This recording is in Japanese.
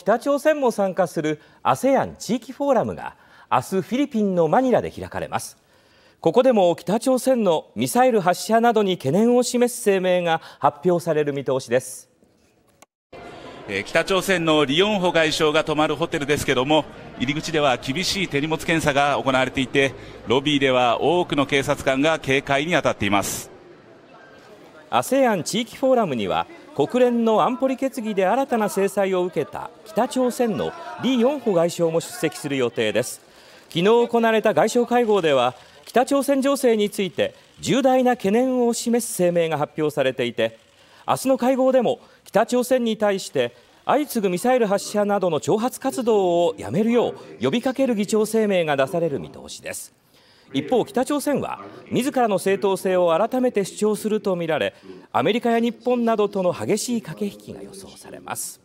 北朝鮮も参加する ASEAN 地域フォーラムが明日フィリピンのマニラで開かれます。ここでも北朝鮮のミサイル発射などに懸念を示す声明が発表される見通しです。 北朝鮮のリ・ヨンホ外相が泊まるホテルですけども、入り口では厳しい手荷物検査が行われていて、ロビーでは多くの警察官が警戒に当たっています。 ASEAN 地域フォーラムには国連の安保理決議で新たな制裁を受けた北朝鮮のリ・ヨンホ外相も出席する予定です。昨日行われた外相会合では北朝鮮情勢について重大な懸念を示す声明が発表されていて、明日の会合でも北朝鮮に対して相次ぐミサイル発射などの挑発活動をやめるよう呼びかける議長声明が出される見通しです。一方、北朝鮮は自らの正当性を改めて主張するとみられ、アメリカや日本などとの激しい駆け引きが予想されます。